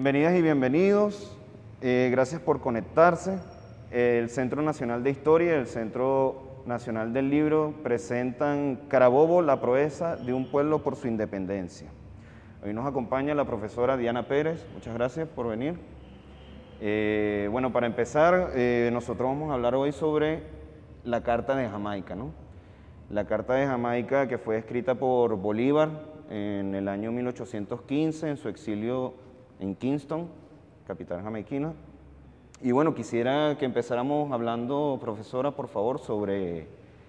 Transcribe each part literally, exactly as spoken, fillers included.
Bienvenidas y bienvenidos. Eh, gracias por conectarse. El Centro Nacional de Historia y el Centro Nacional del Libro presentan Carabobo, la proeza de un pueblo por su independencia. Hoy nos acompaña la profesora Diana Pérez. Muchas gracias por venir. Eh, bueno, para empezar, eh, nosotros vamos a hablar hoy sobre la Carta de Jamaica, ¿no? La Carta de Jamaica, que fue escrita por Bolívar en el año mil ochocientos quince, en su exilio en Kingston, capital jamaiquina. Y bueno, quisiera que empezáramos hablando, profesora, por favor, sobre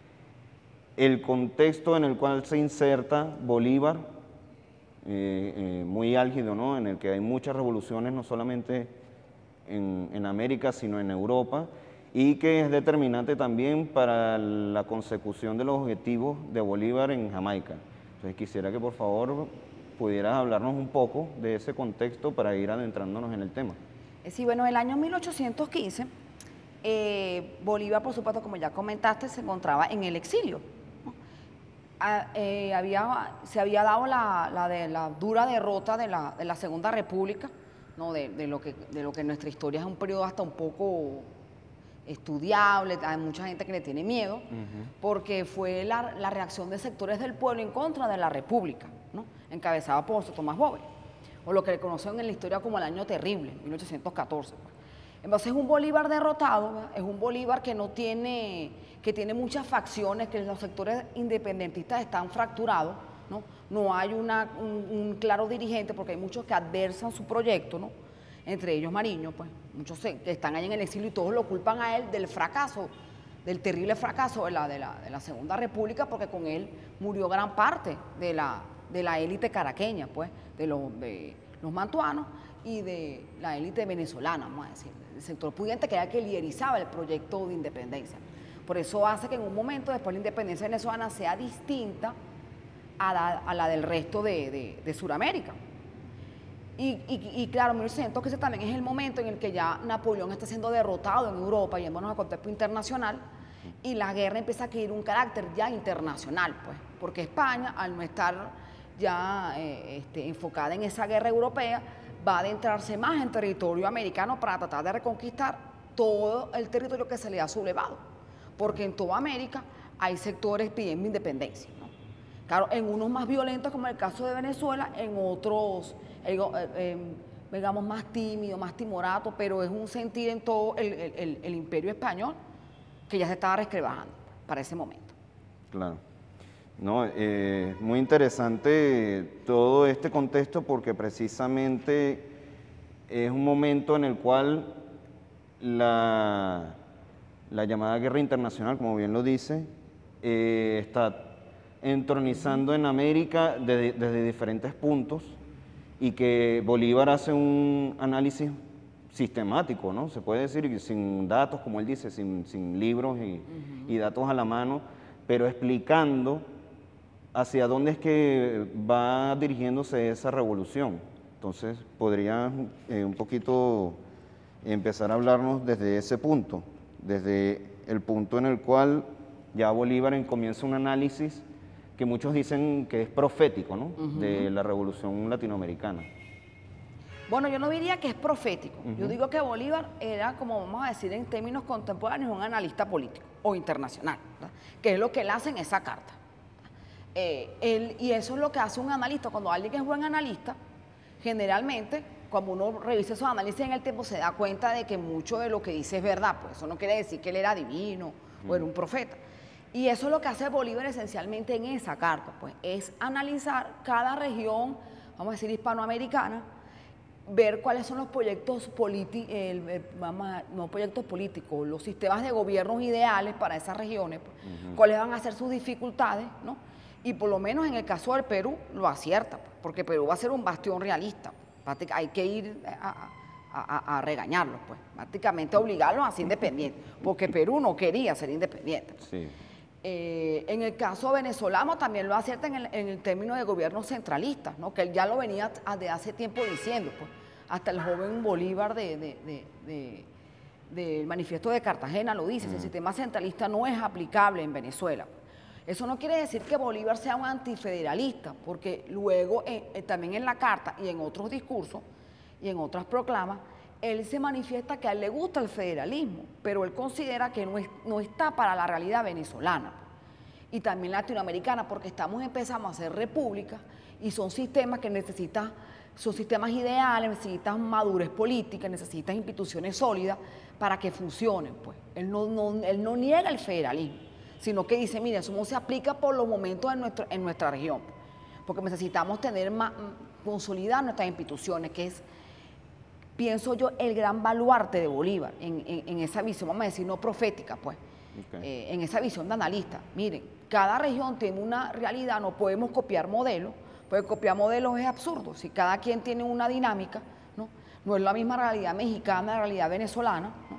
el contexto en el cual se inserta Bolívar, eh, eh, muy álgido, ¿no? En el que hay muchas revoluciones, no solamente en, en América, sino en Europa, y que es determinante también para la consecución de los objetivos de Bolívar en Jamaica. Entonces quisiera que por favor pudieras hablarnos un poco de ese contexto para ir adentrándonos en el tema. Sí, bueno, en el año mil ochocientos quince, eh, Bolívar, por supuesto, como ya comentaste, se encontraba en el exilio, ¿no? Ah, eh, había, se había dado la, la, de, la dura derrota de la, de la Segunda República, ¿no? de, de, lo que, de lo que en nuestra historia es un periodo hasta un poco estudiable, hay mucha gente que le tiene miedo, uh-huh. porque fue la, la reacción de sectores del pueblo en contra de la República, ¿no? encabezada por Tomás Boves, o lo que le conocen en la historia como el Año Terrible, mil ochocientos catorce. Entonces es un Bolívar derrotado, ¿verdad? Es un Bolívar que no tiene, que tiene muchas facciones, que los sectores independentistas están fracturados, ¿no? No hay una, un, un claro dirigente, porque hay muchos que adversan su proyecto, ¿no? Entre ellos Mariño, pues muchos que están ahí en el exilio y todos lo culpan a él del fracaso, del terrible fracaso de la, de la, de la Segunda República, porque con él murió gran parte de la, de la élite caraqueña, pues, de los, de los mantuanos y de la élite venezolana, vamos a decir, el sector pudiente que era que liderizaba el proyecto de independencia. Por eso hace que en un momento después la independencia venezolana sea distinta a la, a la del resto de, de, de Sudamérica. Y, y, y claro, mil ochocientos quince también es el momento en el que ya Napoleón está siendo derrotado en Europa, yéndonos a contexto internacional, y la guerra empieza a adquirir un carácter ya internacional, pues, porque España, al no estar ya eh, este, enfocada en esa guerra europea, va a adentrarse más en territorio americano para tratar de reconquistar todo el territorio que se le ha sublevado, porque en toda América hay sectores pidiendo independencia, ¿no? Claro, en unos más violentos, como el caso de Venezuela, en otros, eh, eh, digamos, más tímido, más timorato, pero es un sentir en todo el, el, el imperio español que ya se estaba resquebrajando para ese momento. Claro. No, eh, muy interesante todo este contexto, porque precisamente es un momento en el cual la, la llamada guerra internacional, como bien lo dice, eh, está entronizando en América desde, desde diferentes puntos, y que Bolívar hace un análisis sistemático, ¿no? Se puede decir, sin datos, como él dice, sin, sin libros y, uh-huh. y datos a la mano, pero explicando hacia dónde es que va dirigiéndose esa revolución. Entonces, podría eh, un poquito empezar a hablarnos desde ese punto, desde el punto en el cual ya Bolívar comienza un análisis que muchos dicen que es profético, ¿no? Uh-huh. De la revolución latinoamericana. Bueno, yo no diría que es profético. Uh-huh. Yo digo que Bolívar era, como vamos a decir en términos contemporáneos, un analista político o internacional, ¿verdad? Que es lo que él hace en esa carta. Eh, él, y eso es lo que hace un analista. Cuando alguien es buen analista, generalmente, cuando uno revisa esos análisis en el tiempo, se da cuenta de que mucho de lo que dice es verdad. Pues eso no quiere decir que él era divino uh-huh. o era un profeta. Y eso es lo que hace Bolívar esencialmente en esa carta, pues, es analizar cada región, vamos a decir hispanoamericana, ver cuáles son los proyectos políticos, eh, no proyectos políticos, los sistemas de gobiernos ideales para esas regiones, pues, uh-huh. cuáles van a ser sus dificultades, ¿no? Y por lo menos en el caso del Perú lo acierta, pues, porque Perú va a ser un bastión realista. Hay que ir a, a, a regañarlos, pues, prácticamente obligarlos a ser independientes, porque Perú no quería ser independiente. Pues. Sí. Eh, en el caso venezolano también lo acierta en el, en el término de gobiernos centralistas, ¿no? Que él ya lo venía de hace tiempo diciendo, pues, hasta el joven Bolívar del de, de, de, de manifiesto de Cartagena lo dice, mm. el sistema centralista no es aplicable en Venezuela. Eso no quiere decir que Bolívar sea un antifederalista, porque luego eh, eh, también en la carta y en otros discursos, y en otras proclamas, él se manifiesta que a él le gusta el federalismo, pero él considera que no, es, no está para la realidad venezolana y también latinoamericana, porque estamos empezando a hacer repúblicas y son sistemas que necesitan, son sistemas ideales, necesitan madurez política, necesitan instituciones sólidas para que funcionen. Pues. Él, no, no, él no niega el federalismo, sino que dice, mira, eso no se aplica por los momentos en, nuestro, en nuestra región, porque necesitamos tener más, consolidar nuestras instituciones, que es, pienso yo, el gran baluarte de Bolívar en, en, en esa visión, vamos a decir, no profética, pues, okay. eh, en esa visión de analista. Miren, cada región tiene una realidad, no podemos copiar modelos, porque copiar modelos es absurdo. Si cada quien tiene una dinámica, no, no es la misma realidad mexicana, la realidad venezolana, ¿no?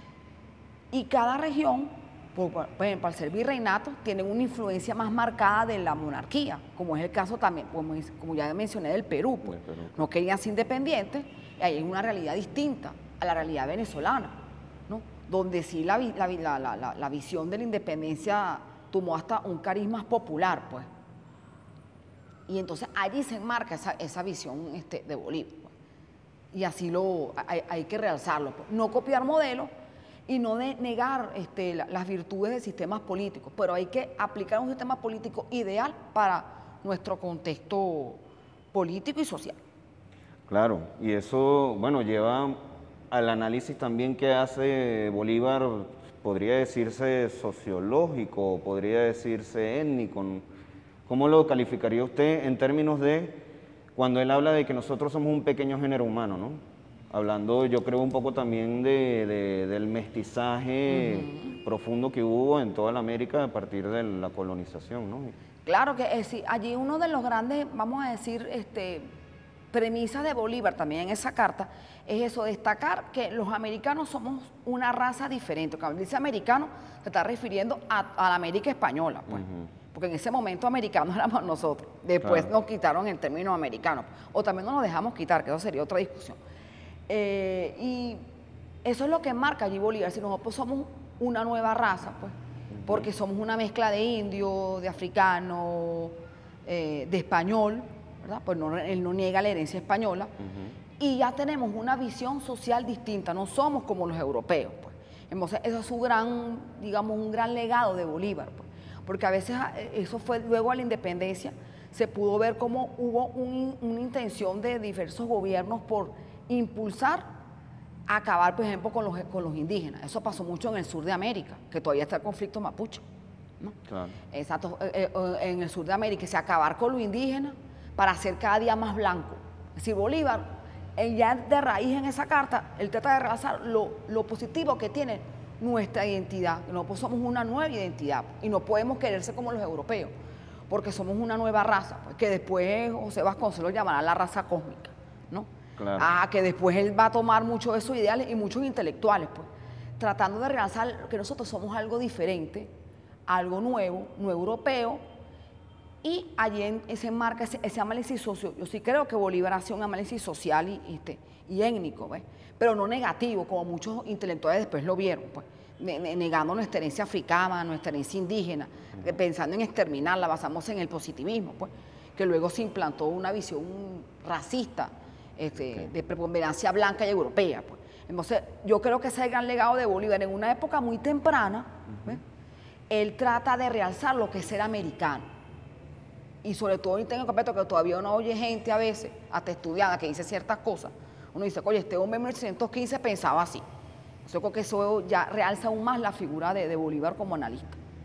Y cada región, por, por ejemplo, al ser virreinato, tiene una influencia más marcada de la monarquía, como es el caso también, como, como ya mencioné, del Perú, pues. Perú. No querían ser independientes, y ahí hay una realidad distinta a la realidad venezolana, ¿no? Donde sí la, la, la, la, la visión de la independencia tomó hasta un carisma popular, pues. Y entonces allí se enmarca esa, esa visión este, de Bolívar, pues. Y así lo, hay, hay que realzarlo, pues. No copiar modelos y no de negar este, la, las virtudes de sistemas políticos, pero hay que aplicar un sistema político ideal para nuestro contexto político y social. Claro, y eso, bueno, lleva al análisis también que hace Bolívar, podría decirse sociológico, podría decirse étnico. ¿Cómo lo calificaría usted en términos de cuando él habla de que nosotros somos un pequeño género humano, ¿no? Hablando, yo creo, un poco también de, de, del mestizaje uh-huh. profundo que hubo en toda la América a partir de la colonización, ¿no? Claro que es, sí, allí uno de los grandes, vamos a decir, este, premisas de Bolívar también en esa carta es eso, destacar que los americanos somos una raza diferente. Cuando dice americano, se está refiriendo a, a la América española, pues. Uh-huh. Porque en ese momento americanos éramos nosotros. Después claro. nos quitaron el término americano. O también no nos dejamos quitar, que eso sería otra discusión. Eh, y eso es lo que marca allí Bolívar. Si nosotros somos una nueva raza, pues, uh-huh. porque somos una mezcla de indio, de africano, eh, de español, ¿verdad? Pues no, él no niega la herencia española. Uh-huh. Y ya tenemos una visión social distinta, no somos como los europeos, pues. Entonces, eso es su gran, digamos, un gran legado de Bolívar, pues. Porque a veces eso fue luego a la independencia, se pudo ver cómo hubo un, una intención de diversos gobiernos por impulsar, acabar, por ejemplo, con los, con los indígenas. Eso pasó mucho en el sur de América, que todavía está el conflicto mapuche, ¿no? Claro. Exacto, en el sur de América, se acabar con los indígenas para hacer cada día más blanco. Es decir, Bolívar, él ya de raíz en esa carta, él trata de realzar lo, lo positivo que tiene nuestra identidad. Nosotros somos una nueva identidad y no podemos quererse como los europeos, porque somos una nueva raza, pues, que después José Vasconcelos llamará la raza cósmica, ¿no? Claro. Ah, que después él va a tomar muchos de esos ideales y muchos intelectuales, pues, tratando de realzar que nosotros somos algo diferente, algo nuevo, no europeo, y allí en, se enmarca ese, ese análisis socio. Yo sí creo que Bolívar hace un análisis social y, y, y étnico, ¿ves? Pero no negativo, como muchos intelectuales después lo vieron, pues, negando nuestra herencia africana, nuestra herencia indígena, uh-huh. pensando en exterminarla, basamos en el positivismo, pues, que luego se implantó una visión racista, este, okay. de preponderancia blanca y europea, pues. Entonces, yo creo que ese es el gran legado de Bolívar. En una época muy temprana, uh-huh. él trata de realzar lo que es ser americano. Y sobre todo ahorita en el completo, que todavía uno oye gente a veces, hasta estudiada, que dice ciertas cosas. Uno dice, oye, este hombre en mil ochocientos quince pensaba así. Yo creo que eso ya realza aún más la figura de, de Bolívar como analista.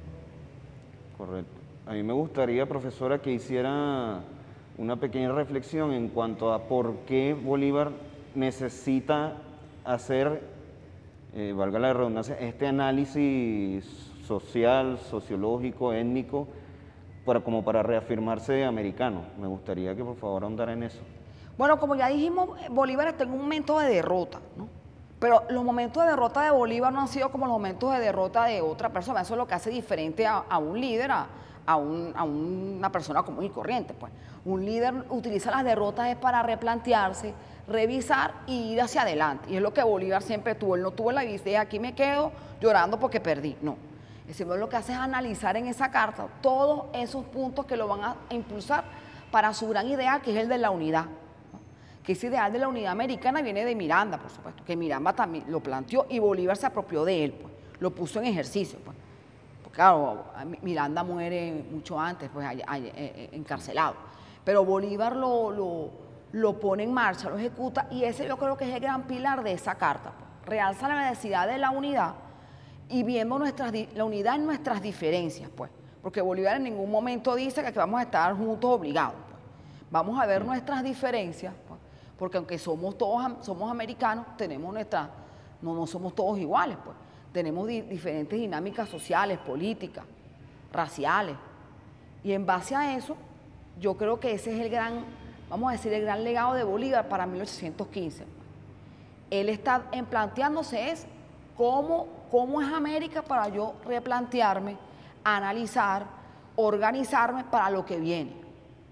Correcto. A mí me gustaría, profesora, que hiciera una pequeña reflexión en cuanto a por qué Bolívar necesita hacer, eh, valga la redundancia, este análisis social, sociológico, étnico, para, como para reafirmarse americano. Me gustaría que por favor ahondara en eso. Bueno, como ya dijimos, Bolívar está en un momento de derrota, ¿no? Pero los momentos de derrota de Bolívar no han sido como los momentos de derrota de otra persona. Eso es lo que hace diferente a, a un líder, a, a, un, a una persona común y corriente, pues. Un líder utiliza las derrotas es para replantearse, revisar y ir hacia adelante. Y es lo que Bolívar siempre tuvo. Él no tuvo la idea, aquí me quedo llorando porque perdí. No. Es decir, lo que hace es analizar en esa carta todos esos puntos que lo van a impulsar para su gran idea, que es el de la unidad, ¿no? que ese ideal de la unidad americana viene de Miranda, por supuesto, que Miranda también lo planteó y Bolívar se apropió de él, pues, lo puso en ejercicio. Pues. Porque, claro, Miranda muere mucho antes, pues, allá, allá, eh, encarcelado, pero Bolívar lo, lo, lo pone en marcha, lo ejecuta, y ese yo creo que es el gran pilar de esa carta. Pues. Realza la necesidad de la unidad y viendo nuestras, la unidad en nuestras diferencias, pues, porque Bolívar en ningún momento dice que vamos a estar juntos obligados. Pues. Vamos a ver nuestras diferencias, pues, porque aunque somos todos somos americanos, tenemos nuestras, no, no somos todos iguales, pues. Tenemos di, diferentes dinámicas sociales, políticas, raciales, y en base a eso, yo creo que ese es el gran, vamos a decir, el gran legado de Bolívar para mil ochocientos quince. Él está en planteándose es cómo, cómo es América para yo replantearme, analizar, organizarme para lo que viene.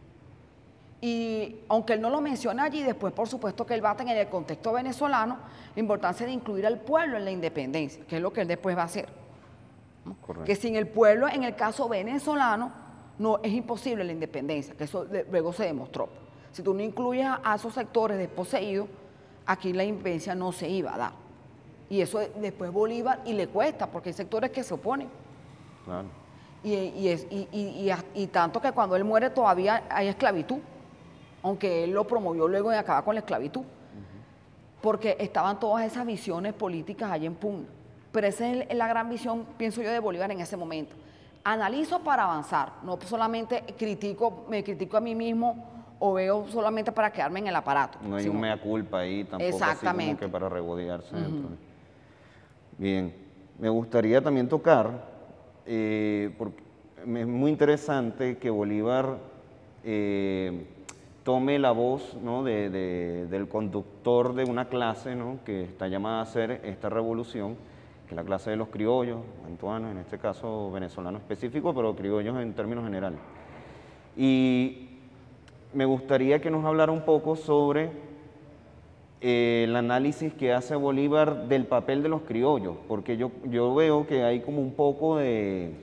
Y aunque él no lo menciona allí, después por supuesto que él va a tener en el contexto venezolano la importancia de incluir al pueblo en la independencia, que es lo que él después va a hacer. ¿No? Que sin el pueblo, en el caso venezolano, no es imposible la independencia, que eso de, luego se demostró. Si tú no incluyes a, a esos sectores desposeídos, aquí la independencia no se iba a dar. Y eso después Bolívar, y le cuesta, porque hay sectores que se oponen. Claro. Y, y, es, y, y, y, y tanto que cuando él muere todavía hay esclavitud, aunque él lo promovió luego de acabar con la esclavitud, uh-huh. porque estaban todas esas visiones políticas allí en pugna. Pero esa es la gran visión, pienso yo, de Bolívar en ese momento. Analizo para avanzar, no solamente critico, me critico a mí mismo o veo solamente para quedarme en el aparato. No hay sino, un mea culpa ahí tampoco, exactamente. Así como que para regodearse. Uh-huh. Dentro. Bien, me gustaría también tocar, eh, porque es muy interesante que Bolívar eh, tome la voz, ¿no?, de, de, del conductor de una clase, ¿no?, que está llamada a hacer esta revolución, que es la clase de los criollos, antuanos, en este caso venezolano específico, pero criollos en términos generales. Y me gustaría que nos hablara un poco sobre eh, el análisis que hace Bolívar del papel de los criollos, porque yo, yo veo que hay como un poco de...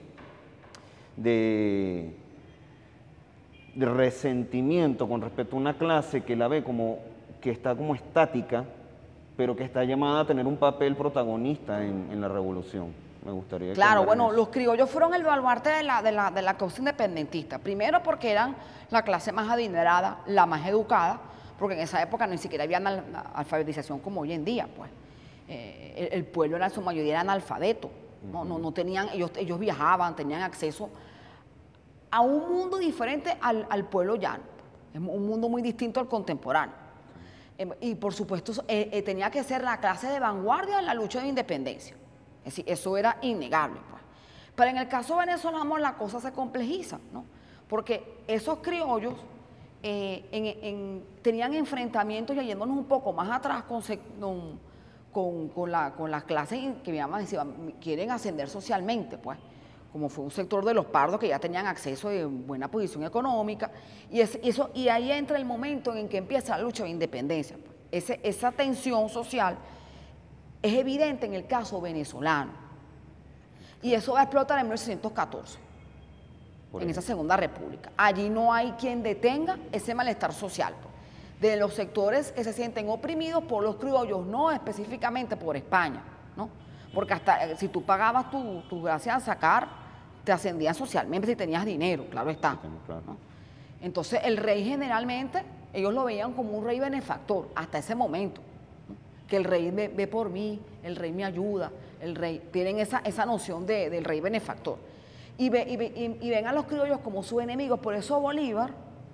de de resentimiento con respecto a una clase que la ve como que está como estática, pero que está llamada a tener un papel protagonista en, en la revolución. Me gustaría Claro, que bueno, eso. Los criollos fueron el baluarte de la, de, la, de la causa independentista. Primero porque eran la clase más adinerada, la más educada, porque en esa época ni siquiera había alfabetización como hoy en día, pues. Eh, el, el pueblo era en su mayoría era analfabeto, ¿no? Uh-huh. no, no tenían, ellos, ellos viajaban, tenían acceso a un mundo diferente al, al pueblo llano, es un mundo muy distinto al contemporáneo. Eh, y por supuesto eh, eh, tenía que ser la clase de vanguardia en la lucha de independencia, es decir, eso era innegable. Pues. Pero en el caso venezolano la cosa se complejiza, ¿no? Porque esos criollos eh, en, en, tenían enfrentamientos, y yéndonos un poco más atrás con, con, con, la, con las clases que llaman, quieren ascender socialmente, pues. Como fue un sector de los pardos que ya tenían acceso a buena posición económica, y, es, eso, y ahí entra el momento en que empieza la lucha de independencia. Ese, esa tensión social es evidente en el caso venezolano, y eso va a explotar en mil ochocientos catorce, en esa Segunda República. Allí no hay quien detenga ese malestar social, de los sectores que se sienten oprimidos por los criollos, no específicamente por España, ¿no? Porque hasta si tú pagabas tu, tu gracia al sacar, te ascendían socialmente si tenías dinero, claro está. Claro. ¿No? Entonces el rey generalmente, ellos lo veían como un rey benefactor, hasta ese momento, ¿no? Que el rey ve, ve por mí, el rey me ayuda, el rey, tienen esa, esa noción de, del rey benefactor. Y, ve, y, ve, y, y ven a los criollos como sus enemigos, por eso Bolívar,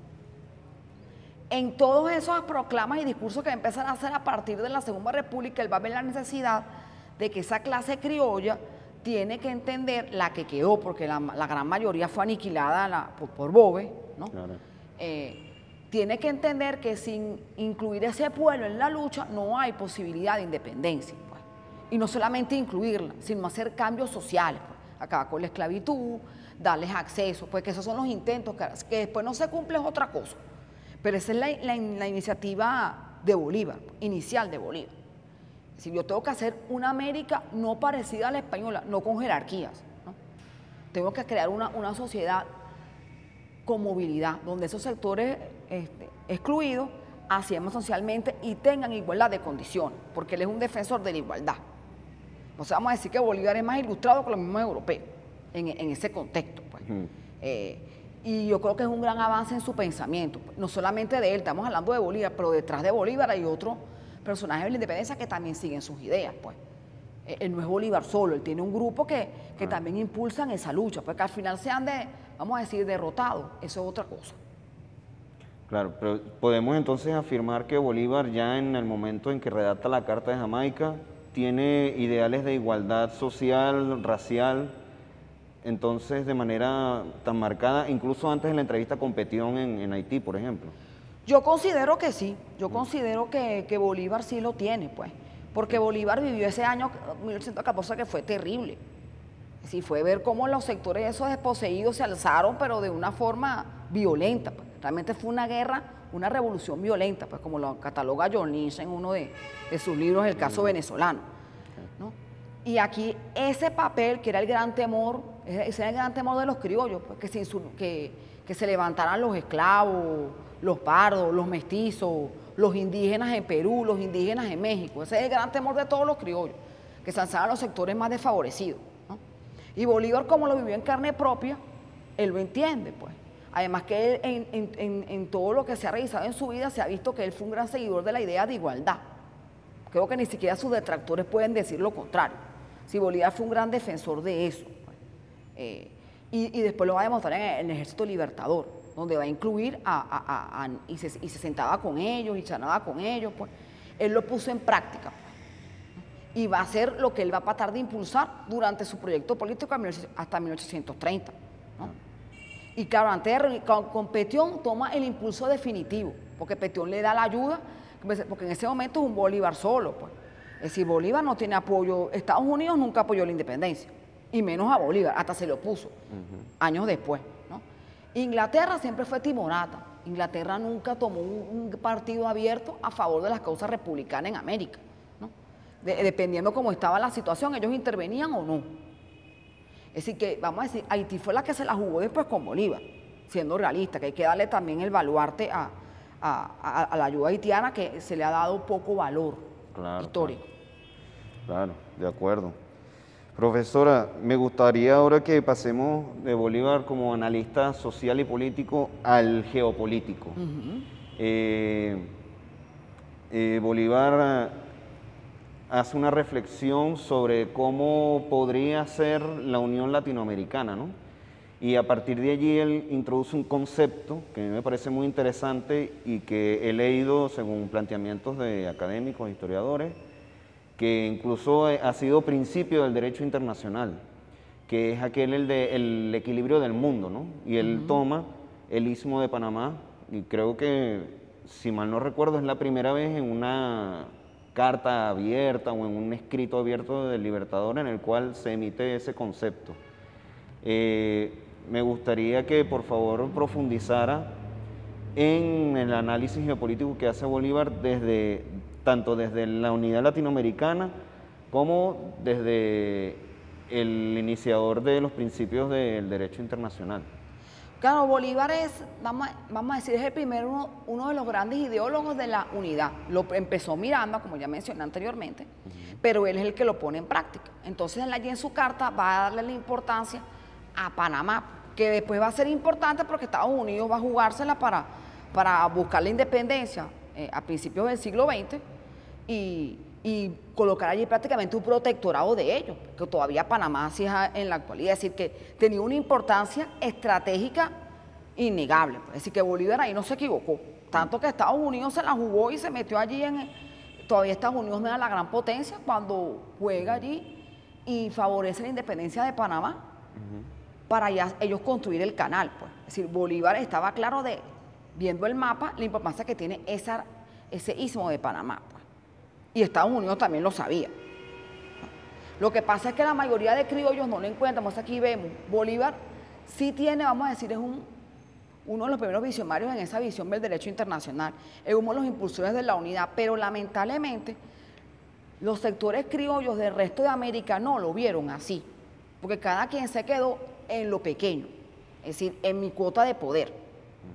en todos esos proclamas y discursos que empiezan a hacer a partir de la Segunda República, él va a ver la necesidad de que esa clase criolla tiene que entender, la que quedó, porque la, la gran mayoría fue aniquilada la, por, por Bove, ¿no? Claro. Eh, tiene que entender que sin incluir ese pueblo en la lucha no hay posibilidad de independencia, pues. Y no solamente incluirla, sino hacer cambios sociales, pues. Acabar con la esclavitud, darles acceso, pues que esos son los intentos, que, que después no se cumple es otra cosa. Pero esa es la, la, la iniciativa de Bolívar, inicial de Bolívar. Si yo tengo que hacer una América no parecida a la española, no con jerarquías, ¿no? Tengo que crear una, una sociedad con movilidad, donde esos sectores este, excluidos hacemos socialmente y tengan igualdad de condiciones, porque él es un defensor de la igualdad. O sea, vamos a decir que Bolívar es más ilustrado que los mismos europeos en, en ese contexto. Pues. Uh-huh. eh, y yo creo que es un gran avance en su pensamiento, pues. No solamente de él, estamos hablando de Bolívar, pero detrás de Bolívar hay otros personajes de la independencia que también siguen sus ideas. Pues. Eh, él no es Bolívar solo, él tiene un grupo que, que uh-huh. también impulsan esa lucha, porque al final sean de, vamos a decir, derrotados, eso es otra cosa. Claro, pero podemos entonces afirmar que Bolívar ya en el momento en que redacta la Carta de Jamaica tiene ideales de igualdad social, racial, entonces de manera tan marcada, incluso antes de la entrevista con Petión en, en Haití, por ejemplo. Yo considero que sí, yo considero que, que Bolívar sí lo tiene, pues, porque Bolívar vivió ese año mil ochocientos catorce que fue terrible. Sí, fue ver cómo los sectores esos desposeídos se alzaron, pero de una forma violenta, pues. Realmente fue una guerra, una revolución violenta, pues como lo cataloga John Lynch en uno de, de sus libros, El caso venezolano, ¿no? Y aquí ese papel, que era el gran temor, ese era el gran temor de los criollos, pues, que, se que, que se levantaran los esclavos, los pardos, los mestizos, los indígenas en Perú, los indígenas en México. Ese es el gran temor de todos los criollos, que se alzaran los sectores más desfavorecidos, ¿no? Y Bolívar, como lo vivió en carne propia, él lo entiende, pues. Además que él, en, en, en, en todo lo que se ha realizado en su vida, se ha visto que él fue un gran seguidor de la idea de igualdad. Creo que ni siquiera sus detractores pueden decir lo contrario. Si Bolívar fue un gran defensor de eso. Pues. Eh, y, y después lo va a demostrar en el, en el Ejército Libertador, donde va a incluir a, a, a, a y, se, y se sentaba con ellos y charlaba con ellos. Pues. Él lo puso en práctica. Pues. Y va a ser lo que él va a tratar de impulsar durante su proyecto político hasta mil ochocientos treinta. ¿No? Y claro, antes de reunir, con, con Petión toma el impulso definitivo, porque Petión le da la ayuda, porque en ese momento es un Bolívar solo, pues. Es decir, Bolívar no tiene apoyo, Estados Unidos nunca apoyó la independencia, y menos a Bolívar, hasta se le opuso, uh-huh. años después, ¿no? Inglaterra siempre fue timorata, Inglaterra nunca tomó un, un partido abierto a favor de las causas republicanas en América, ¿no? De, dependiendo cómo estaba la situación, ellos intervenían o no. Es decir, que vamos a decir, Haití fue la que se la jugó después con Bolívar, siendo realista, que hay que darle también el baluarte a, a, a, a la ayuda haitiana, que se le ha dado poco valor claro, histórico. Claro. claro, de acuerdo. Profesora, me gustaría ahora que pasemos de Bolívar como analista social y político al geopolítico. Uh-huh. eh, eh, Bolívar hace una reflexión sobre cómo podría ser la Unión Latinoamericana, ¿no? Y a partir de allí él introduce un concepto que a mí me parece muy interesante y que he leído según planteamientos de académicos, historiadores, que incluso ha sido principio del derecho internacional, que es aquel el de el equilibrio del mundo, ¿no? Y él uh-huh. toma el Istmo de Panamá, y creo que, si mal no recuerdo, es la primera vez en una carta abierta o en un escrito abierto del Libertador en el cual se emite ese concepto. Eh, me gustaría que por favor profundizara en el análisis geopolítico que hace Bolívar desde, tanto desde la unidad latinoamericana como desde el iniciador de los principios del derecho internacional. Claro, Bolívar es, vamos a, vamos a decir, es el primero, uno, uno de los grandes ideólogos de la unidad. Lo empezó Miranda, como ya mencioné anteriormente, uh-huh. pero él es el que lo pone en práctica. Entonces, él allí en su carta va a darle la importancia a Panamá, que después va a ser importante porque Estados Unidos va a jugársela para, para buscar la independencia eh, a principios del siglo veinte y, y colocar allí prácticamente un protectorado de ellos, que todavía Panamá sí es en la actualidad, es decir, que tenía una importancia estratégica innegable, es decir, que Bolívar ahí no se equivocó, tanto que Estados Unidos se la jugó y se metió allí en, todavía Estados Unidos no era la gran potencia cuando juega allí y favorece la independencia de Panamá, uh-huh. para ya ellos construir el canal, pues. Es decir, Bolívar estaba claro de, viendo el mapa, la importancia que tiene esa, ese istmo de Panamá, pues. Y Estados Unidos también lo sabía. Lo que pasa es que la mayoría de criollos no lo encuentran, pues aquí vemos, Bolívar sí tiene, vamos a decir, es un, uno de los primeros visionarios en esa visión del derecho internacional, es uno de los impulsores de la unidad, pero lamentablemente los sectores criollos del resto de América no lo vieron así, porque cada quien se quedó en lo pequeño, es decir, en mi cuota de poder. Uh-huh.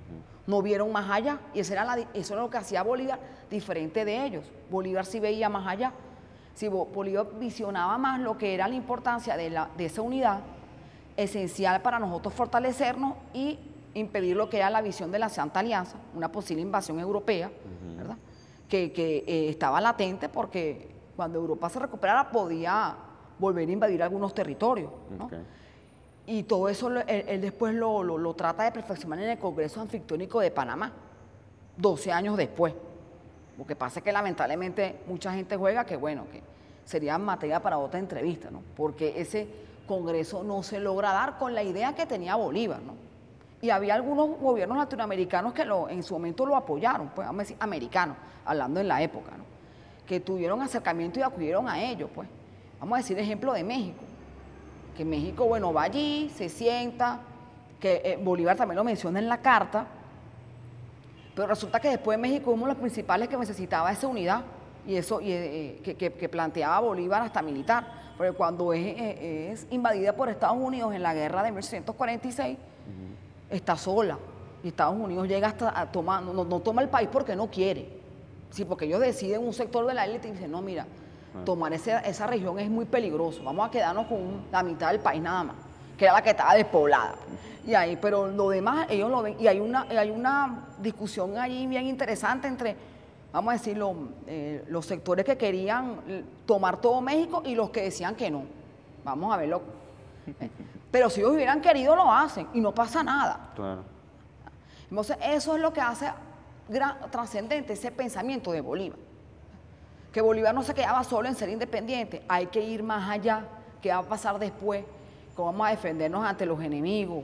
no vieron más allá, y eso era, la, eso era lo que hacía Bolívar diferente de ellos. Bolívar sí veía más allá, sí, Bolívar visionaba más lo que era la importancia de, la, de esa unidad, esencial para nosotros fortalecernos y impedir lo que era la visión de la Santa Alianza, una posible invasión europea, uh-huh. ¿verdad? que, que eh, estaba latente porque cuando Europa se recuperara podía volver a invadir algunos territorios, ¿no? Okay. Y todo eso él, él después lo, lo, lo trata de perfeccionar en el Congreso Anfictiónico de Panamá, doce años después. Lo que pasa es que lamentablemente mucha gente juega que, bueno, que sería materia para otra entrevista, ¿no? Porque ese Congreso no se logra dar con la idea que tenía Bolívar, ¿no? Y había algunos gobiernos latinoamericanos que lo, en su momento lo apoyaron, pues vamos a decir americanos, hablando en la época, ¿no? Que tuvieron acercamiento y acudieron a ellos, pues. Vamos a decir ejemplo de México. Que México, bueno, va allí, se sienta, que eh, Bolívar también lo menciona en la carta, pero resulta que después México uno de los principales que necesitaba esa unidad, y eso y, eh, que, que, que planteaba Bolívar hasta militar, porque cuando es, eh, es invadida por Estados Unidos en la guerra de mil ochocientos cuarenta y seis, uh-huh. está sola, y Estados Unidos llega hasta a tomar, no, no toma el país porque no quiere, sí, porque ellos deciden, un sector de la élite y dicen, no, mira, tomar ese, esa región es muy peligroso, vamos a quedarnos con la mitad del país nada más, que era la que estaba despoblada. Y ahí, pero lo demás ellos lo ven, y hay una, hay una discusión allí bien interesante entre, vamos a decir, lo, eh, los sectores que querían tomar todo México y los que decían que no. Vamos a verlo. Pero si ellos hubieran querido, lo hacen y no pasa nada. Claro. Entonces, eso es lo que hace gran, trascendente ese pensamiento de Bolívar. Que Bolívar no se quedaba solo en ser independiente, hay que ir más allá. ¿Qué va a pasar después? ¿Cómo vamos a defendernos ante los enemigos?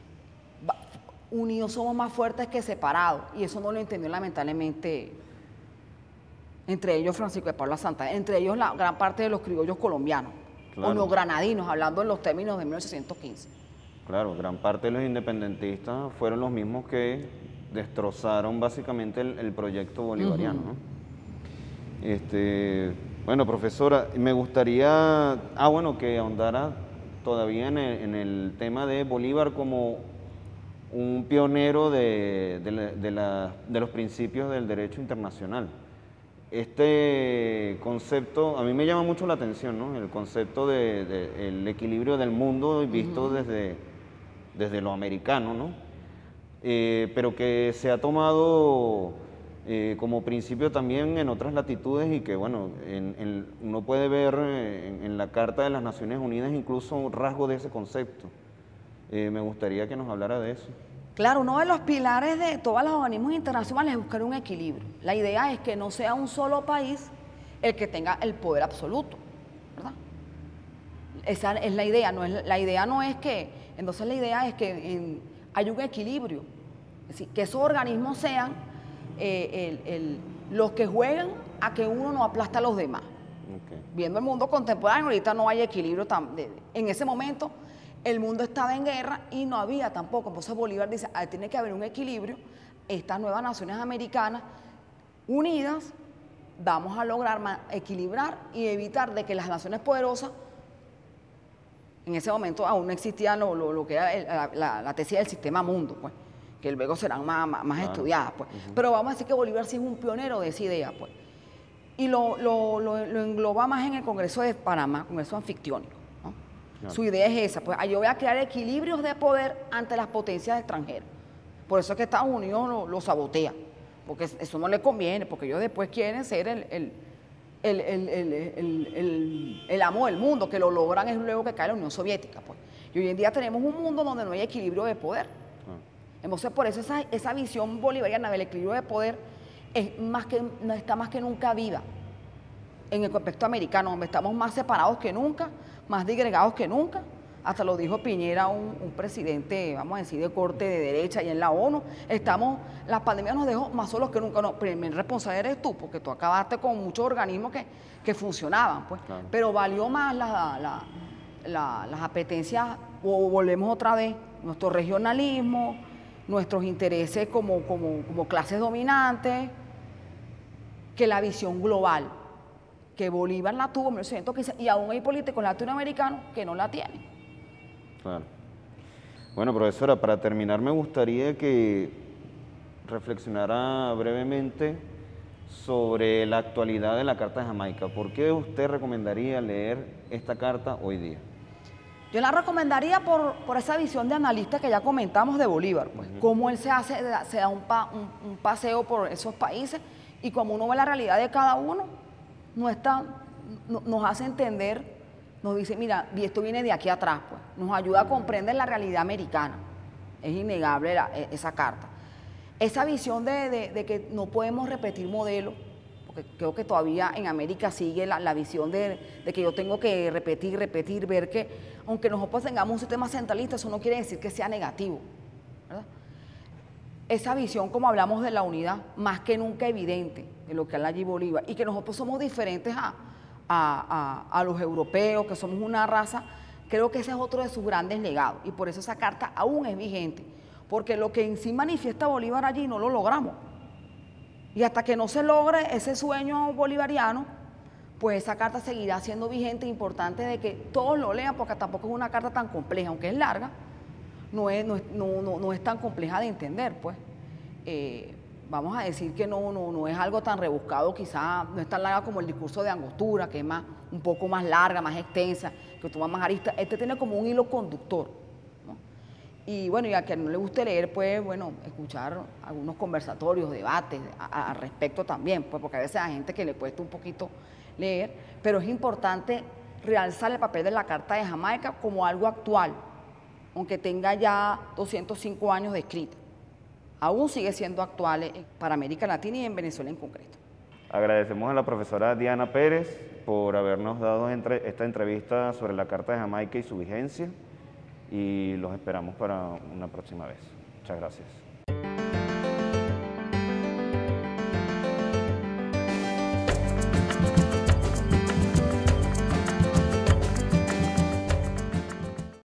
Unidos somos más fuertes que separados, y eso no lo entendió lamentablemente, entre ellos Francisco de Paula Santana, entre ellos la gran parte de los criollos colombianos, claro. o los granadinos, hablando en los términos de mil ochocientos quince. Claro, gran parte de los independentistas fueron los mismos que destrozaron básicamente el, el proyecto bolivariano, uh-huh. ¿no? Este, bueno, profesora, me gustaría, ah, bueno, que ahondara todavía en el, en el tema de Bolívar como un pionero de, de, la, de, la, de los principios del derecho internacional. Este concepto, a mí me llama mucho la atención, ¿no? El concepto del de, de, el equilibrio del mundo visto uh-huh. desde, desde lo americano, ¿no? Eh, pero que se ha tomado... Eh, como principio también en otras latitudes y que, bueno, en, en, uno puede ver en, en la Carta de las Naciones Unidas incluso un rasgo de ese concepto. Eh, me gustaría que nos hablara de eso. Claro, uno de los pilares de todos los organismos internacionales es buscar un equilibrio. La idea es que no sea un solo país el que tenga el poder absoluto, ¿verdad? Esa es la idea, no es, la idea no es que, entonces la idea es que en, hay un equilibrio, es decir, que esos organismos sean Eh, el, el, los que juegan a que uno no aplasta a los demás. Okay. Viendo el mundo contemporáneo, ahorita no hay equilibrio. Tan, de, en ese momento el mundo estaba en guerra y no había tampoco. Entonces Bolívar dice, ah, tiene que haber un equilibrio. Estas nuevas naciones americanas unidas vamos a lograr equilibrar y evitar de que las naciones poderosas, en ese momento aún no existía lo, lo, lo que era el, la, la, la tesis del sistema mundo, pues, que luego serán más, más, más claro. estudiadas, pues. Uh-huh. Pero vamos a decir que Bolívar sí es un pionero de esa idea, pues. Y lo, lo, lo, lo engloba más en el Congreso de Panamá, Congreso Anfictiónico, ¿no? Claro. Su idea es esa, pues, yo voy a crear equilibrios de poder ante las potencias extranjeras. Por eso es que Estados Unidos lo, lo sabotea, porque eso no le conviene, porque ellos después quieren ser el, el, el, el, el, el, el, el amo del mundo, que lo logran es luego que cae la Unión Soviética, pues. Y hoy en día tenemos un mundo donde no hay equilibrio de poder. Entonces, por eso esa, esa visión bolivariana del equilibrio de poder es más que, no está más que nunca viva en el contexto americano, donde estamos más separados que nunca, más disgregados que nunca. Hasta lo dijo Piñera, un, un presidente, vamos a decir, de corte de derecha y en la ONU. Estamos, la pandemia nos dejó más solos que nunca. No, primer responsable eres tú, porque tú acabaste con muchos organismos que, que funcionaban, pues. Claro. Pero valió más la, la, la, las apetencias, o volvemos otra vez, nuestro regionalismo, nuestros intereses como, como, como clases dominantes, que la visión global, que Bolívar la tuvo en mil ochocientos quince, y aún hay políticos latinoamericanos que no la tienen. Claro. Bueno, profesora, para terminar me gustaría que reflexionara brevemente sobre la actualidad de la Carta de Jamaica. ¿Por qué usted recomendaría leer esta carta hoy día? Yo la recomendaría por, por esa visión de analista que ya comentamos de Bolívar, pues, uh-huh. Cómo él se hace, se da un, pa, un, un paseo por esos países y como uno ve la realidad de cada uno, no está, no, nos hace entender, nos dice, mira, y esto viene de aquí atrás, pues, nos ayuda a comprender la realidad americana. Es innegable la, esa carta. Esa visión de, de, de que no podemos repetir modelos, porque creo que todavía en América sigue la, la visión de, de que yo tengo que repetir, repetir, ver que aunque nosotros tengamos un sistema centralista, eso no quiere decir que sea negativo, ¿verdad? Esa visión, como hablamos de la unidad, más que nunca evidente de lo que habla allí Bolívar, y que nosotros somos diferentes a, a, a, a los europeos, que somos una raza, creo que ese es otro de sus grandes legados, y por eso esa carta aún es vigente, porque lo que en sí manifiesta Bolívar allí no lo logramos. Y hasta que no se logre ese sueño bolivariano, pues esa carta seguirá siendo vigente e importante de que todos lo lean, porque tampoco es una carta tan compleja, aunque es larga, no es, no es, no, no, no es tan compleja de entender, pues. Eh, vamos a decir que no, no, no es algo tan rebuscado, quizá no es tan larga como el discurso de Angostura, que es más, un poco más larga, más extensa, que toma más aristas. Este tiene como un hilo conductor, ¿no? Y bueno, y a quien no le guste leer, pues, bueno, escuchar algunos conversatorios, debates al respecto también, pues, porque a veces hay gente que le cuesta un poquito leer, pero es importante realzar el papel de la Carta de Jamaica como algo actual, aunque tenga ya doscientos cinco años de escrita. Aún sigue siendo actual para América Latina y en Venezuela en concreto. Agradecemos a la profesora Diana Pérez por habernos dado entre, esta entrevista sobre la Carta de Jamaica y su vigencia, y los esperamos para una próxima vez. Muchas gracias.